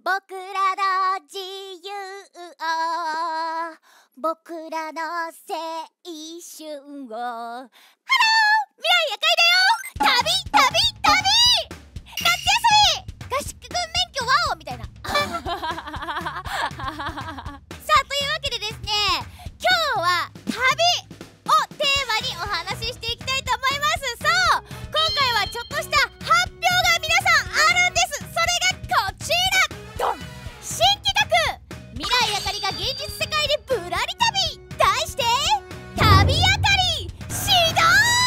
僕らの自由を、僕らの青春を。ハロー、未来赤いだよ。旅夏休み合宿軍免許ワオみたいなさあ、というわけでですね、今日は旅をテーマにお話ししていきたいと思います。そう、今回はちょっとした発表が皆さんあるんです。それがこちら、ドン。新企画、未来あかりが現実世界でぶらり旅、題して旅あかり始動。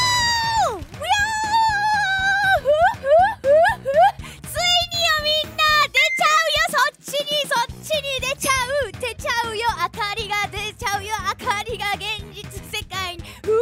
ついによ、みんな出ちゃうよ。そっちに出ちゃうよ。あかりが出ちゃうよ。あかりが現実世界にと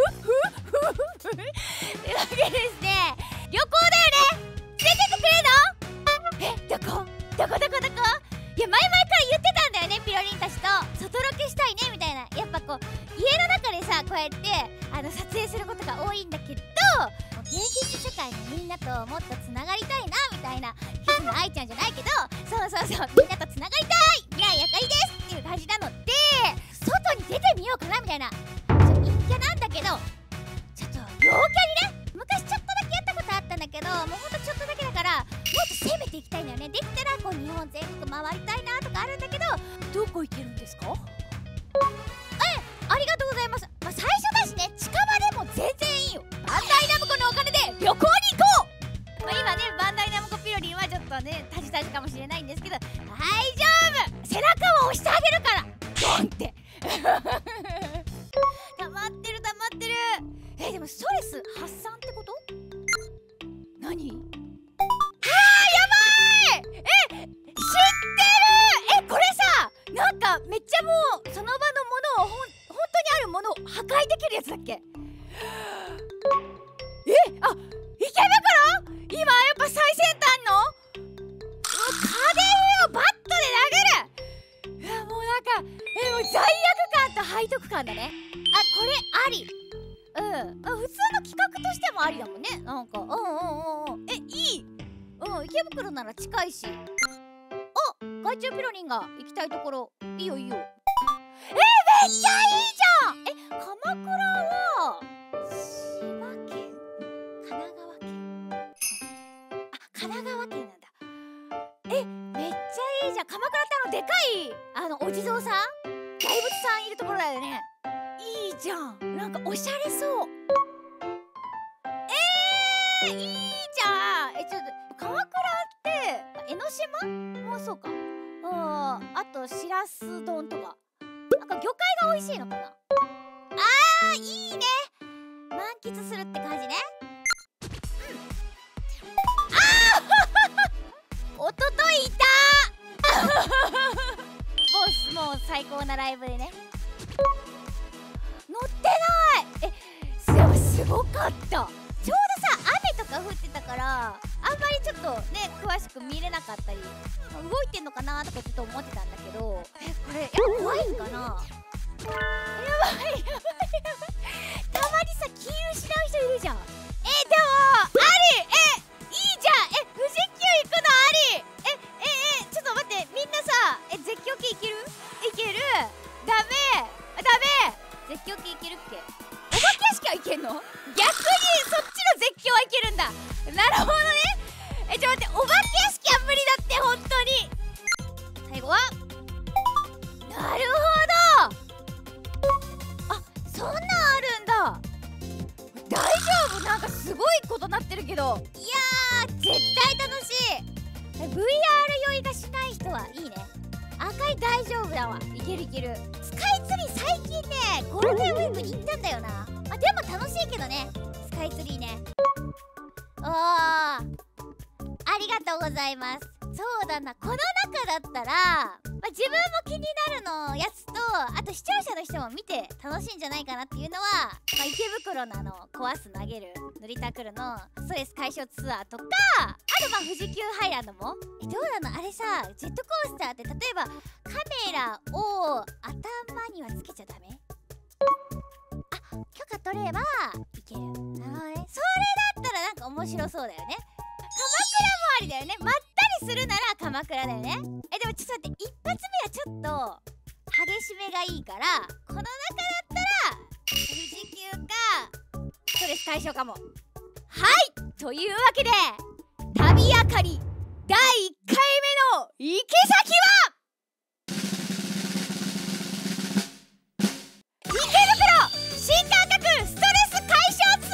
いうわけでですね、旅行だよね。出てってくれるの？どこいや、前々から言ってたんだよね、ピロリンたちと外ロケしたいねみたいな。やっぱこう家の中でさ、こうやって撮影することが多いんだけど、現実世界のみんなともっとつながりたいなみたいな、キスの愛ちゃんじゃないけど、そうみんなとつながりたい、未来あかりですっていう感じなので、外に出てみようかなみたいな。陰キャなんだけど、ちょっと陽キャにね、昔ちょっとだけやったことあったんだけど、もうほんとちょっとだけだから、もっと攻めていきたいんだよね。できたらこう日本全国回りたいなとかあるんだけど、どこ行けるんですか？ありがとうございます。最初だしね、近場でも全然いいよ。バンダイナムコのお金で旅行に行こう。今ね、バンダイナムコピロリンはちょっとね、タジタジかもしれないんですけど、大丈夫、背中を押してあげるから、ドンって溜まってる。でもストレス発散ってこと？何？やばい！知ってる！これさ、なんかめっちゃもうその場のものを本当にあるものを破壊できるやつだっけ？池袋？今やっぱ最先端の家電をバットで殴る。もうなんかもう罪悪感と背徳感だね。これあり。普通の企画としてもありだもんね。なんかいい。池袋なら近いし。外注ピロリンが行きたいところ、いいよ。めっちゃいいじゃん。鎌倉は千葉県、神奈川県、神奈川県なんだ。めっちゃいいじゃん。鎌倉ってでかいお地蔵さん、大仏さんいるところだよね。いいじゃん。なんかおしゃれそう。いいじゃん。ちょっと鎌倉って江ノ島もそうか。あとしらす丼とか、なんか魚介が美味しいのかな。いいね。満喫するって感じね。おとといいたもう最高なライブでね。乗ってない。でもすごかった。ちょうどさ、雨とか降ってたから、あんまりちょっとね、詳しく見れなかったり、動いてんのかなとかちょっと思ってたんだけど、これ怖いんかな。やばい。たまにさ、気失う人いるじゃん。でもあり。いいじゃん。富士急行くのあり。ちょっと待って、みんなさ、絶叫系いける？ダメ。絶叫系いけるっけ？お化け屋敷はいけんの？逆にそっちの絶叫はいけるんだ。なるほどね。ちょっと待って、お化け屋敷は無理だって、本当に。最後はなるほど。そんなんあるんだ。大丈夫？なんかすごいことなってるけど。いやー、絶対楽しい。VR 酔いがしない人はいいね。赤い大丈夫だわ。いける。スカイツリー最近ね、ゴールデンウィークに行ったんだよな。でも楽しいけどね、スカイツリーね。ありがとうございます。そうだな、この中だったら、自分も気になるのやつと、あと視聴者の人も見て楽しいんじゃないかなっていうのは、池袋の壊す投げる塗りたくるのストレス解消ツアーとか、あと富士急ハイランドも。どうなのあれさ、ジェットコースターって例えばカメラを頭にはつけちゃダメ？許可取ればいける。なるほどね。それだったらなんか面白そうだよね。鎌倉もありだよね。まったりするなら鎌倉だよね。でもちょっと待って、一発目はちょっと激しめがいいから、この中だったら富士急かストレス解消かも。はい、というわけで旅あかり第1回目の行き先は池袋新感覚ストレス解消ツ